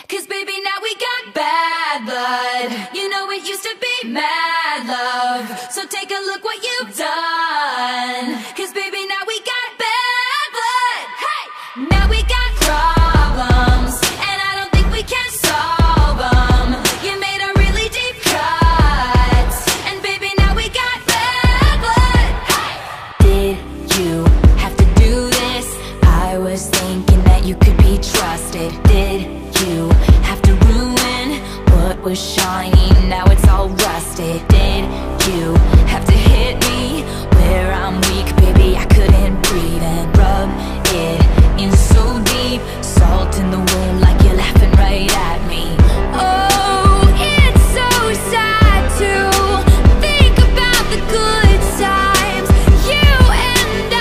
'Cause baby, now we got bad blood. You know it used to be mad love. So take a look what you've done. 'Cause baby, now we got bad blood. Hey! Now we got problems, and I don't think we can solve them. You made a really deep cut, and baby, now we got bad blood. Hey! Did you have to do this? I was thinking that you could be trusted. Did you have to ruin what was shining? Now it's all rusted. Did you have to hit me where I'm weak? Baby, I couldn't breathe, and rub it in so deep. Salt in the wound like you're laughing right at me. Oh, it's so sad to think about the good times, you and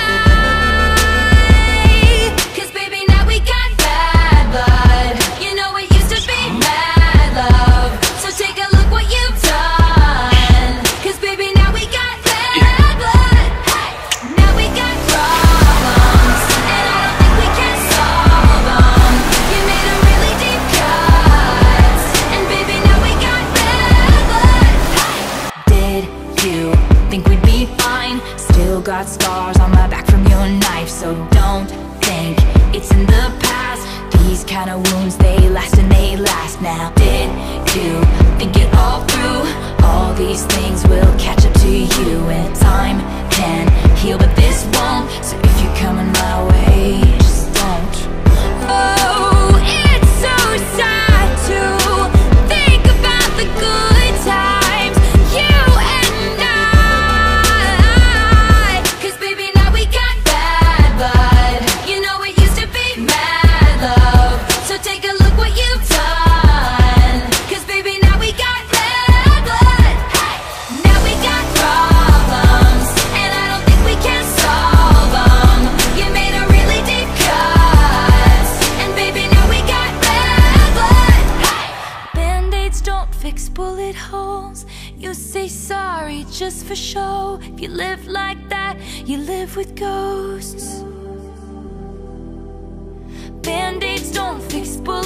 I. 'Cause baby, now we got bad blood. You know it used to be mad love. So take a look what you've done. 'Cause baby, now we got bad blood. Hey! Now we got problems, and I don't think we can solve them. You made a really deep cut, and baby, now we got bad blood. Hey! Did you think we'd be fine? Still got scars on my back from your knife, so don't think it's in the past. These kind of wounds, they last and they last now. Did you think it all through? All these things will catch up to you, and time can heal, but this won't. So if you're coming my way, just don't. Oh, it's so sad to think about the good times, you and I. 'Cause baby, now we got bad blood. You know it used to be mad love. So take a look what you've done. 'Cause baby, now we got bad blood. Hey! Now we got problems, and I don't think we can solve them. You made a really deep cut, and baby, now we got bad blood. Hey! Band-aids don't fix bullet holes. You say sorry just for show. If you live like that, you live with ghosts. Band-aids don't fix bullet